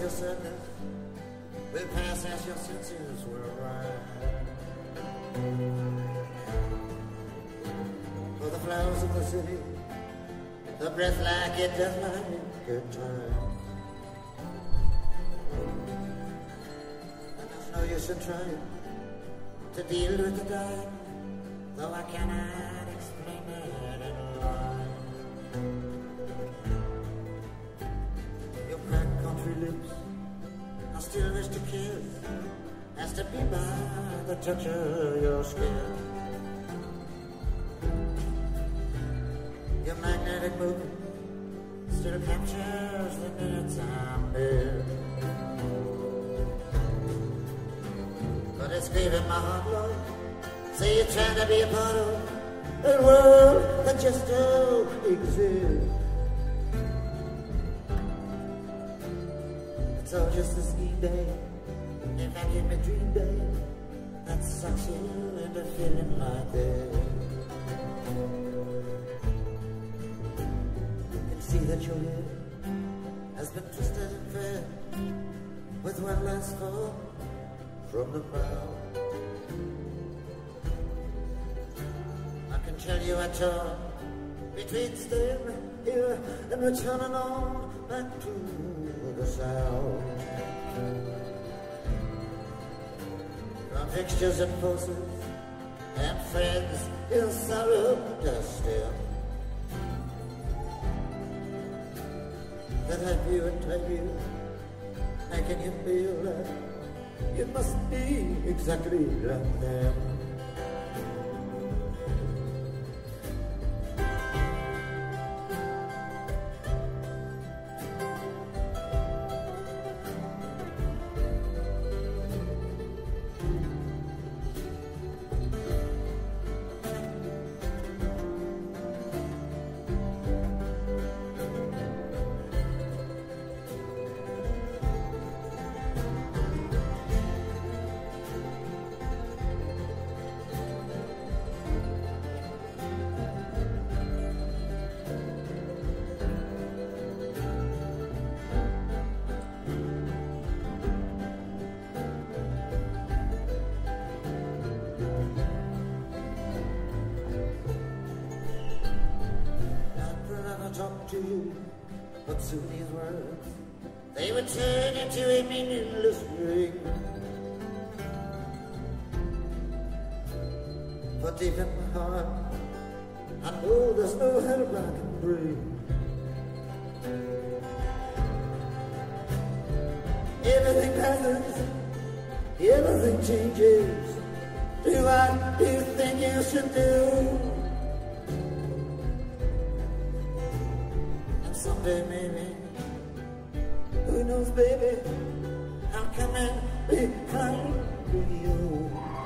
the circus will pass as your senses will arrive. For the flowers of the city, the breath like it does my good time. And there's no use in trying to deal with the dying, though I cannot explain it in line. Your cracked country lips I still wish to kiss, as to be by the touch of your skin. Your magnetic movement still captures the minutes I'm in. But it's grieving my heart, Lord. Say you're trying to be a part of a world that just don't exist. It's all just a scheme day, if I give me a dream day that sucks you into feeling like this. You can see that your head has been twisted and fed with one last fall from the crowd. I can tell you I torn between staying here and returning on back to the south. From fixtures and forces and friends in sorrow dust in, that have you and type you, making you feel like you must be exactly like them. Talk to you, but soon these words, they would turn into a meaningless ring. For deep in my heart, I know there's no help I can bring. Everything passes, everything changes. Do what you think you should do. Someday maybe, who knows baby, I'll come in behind you.